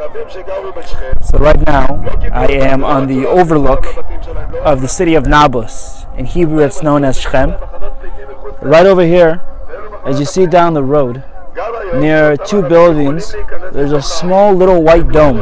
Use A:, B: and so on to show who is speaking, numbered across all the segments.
A: So right now, I am on the overlook of the city of Nablus. In Hebrew, it's known as Shechem. Right over here, as you see down the road, near two buildings, there's a small little white dome.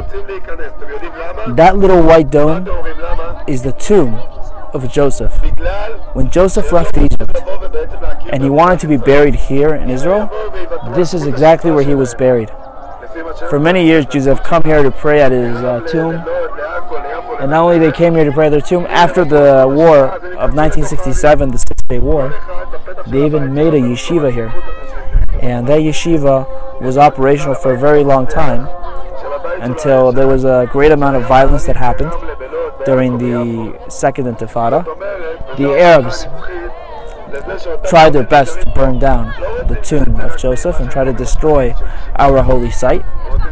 A: That little white dome is the tomb of Joseph. When Joseph left Egypt and he wanted to be buried here in Israel, this is exactly where he was buried. For many years, Jews have come here to pray at his tomb. And not only they came here to pray at their tomb, after the war of 1967, the Six-Day War, they even made a yeshiva here. And that yeshiva was operational for a very long time, until there was a great amount of violence that happened during the Second Intifada. The Arabs tried their best to burn down the tomb of Joseph and try to destroy our holy site.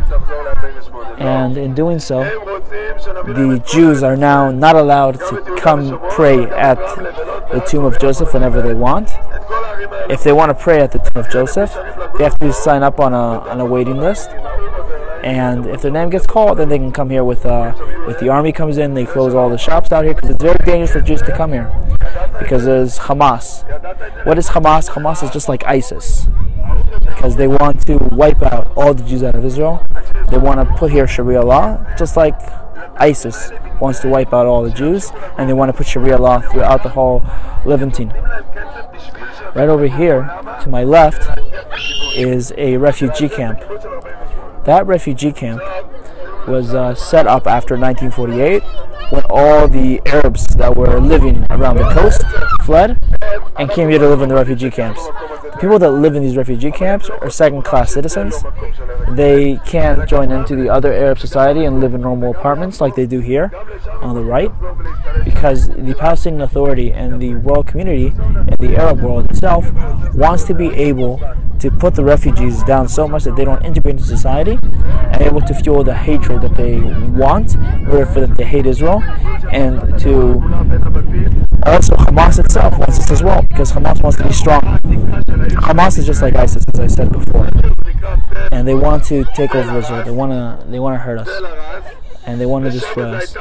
A: And in doing so, the Jews are now not allowed to come pray at the tomb of Joseph whenever they want. If they want to pray at the tomb of Joseph, they have to sign up on a waiting list. And if their name gets called, then they can come here with the army comes in. They close all the shops out here because it's very dangerous for Jews to come here, because there's Hamas. What is Hamas? Hamas is just like ISIS, because they want to wipe out all the Jews out of Israel. They want to put here Sharia law, just like ISIS wants to wipe out all the Jews, and they want to put Sharia law throughout the whole Levantine. Right over here, to my left, is a refugee camp. That refugee camp was set up after 1948, when all the Arabs that were living around the coast fled and came here to live in the refugee camps. The people that live in these refugee camps are second-class citizens. They can't join into the other Arab society and live in normal apartments like they do here on the right, because the Palestinian Authority and the world community and the Arab world itself wants to be able to put the refugees down so much that they don't integrate into society, and able to fuel the hatred that they want in order for them to hate Israel, and to also Hamas itself wants this as well, because Hamas wants to be strong. Hamas is just like ISIS, as I said before, and they want to take over Israel. They want to hurt us, and they want to destroy us.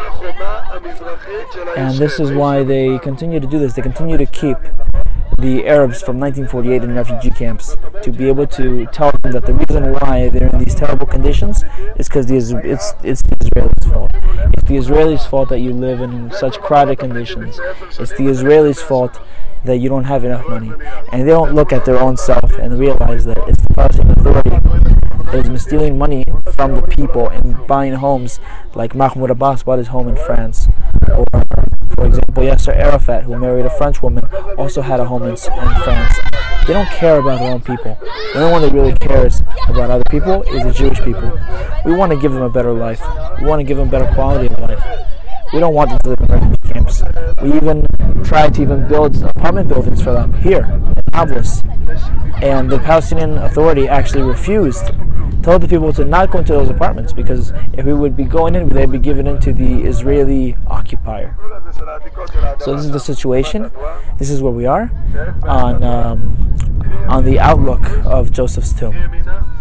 A: And this is why they continue to do this. They continue to keep the Arabs from 1948 in refugee camps, to be able to tell them that the reason why they're in these terrible conditions is because it's the Israelis' fault. It's the Israelis' fault that you live in such crowded conditions. It's the Israelis' fault that you don't have enough money. And they don't look at their own self and realize that it's the Palestinian Authority that has been stealing money from the people and buying homes, like Mahmoud Abbas bought his home in France. Or, for example, Yasser Arafat, who married a French woman, also had a home in France. They don't care about their own people. The only one that really cares about other people is the Jewish people. We want to give them a better life. We want to give them better quality of life. We don't want them to live in refugee camps. We even tried to build apartment buildings for them here in Nablus. And the Palestinian Authority actually refused, told the people to not go into those apartments, because if we would be going in, they'd be given into the Israeli occupier. So this is the situation. This is where we are on the outlook of Joseph's tomb.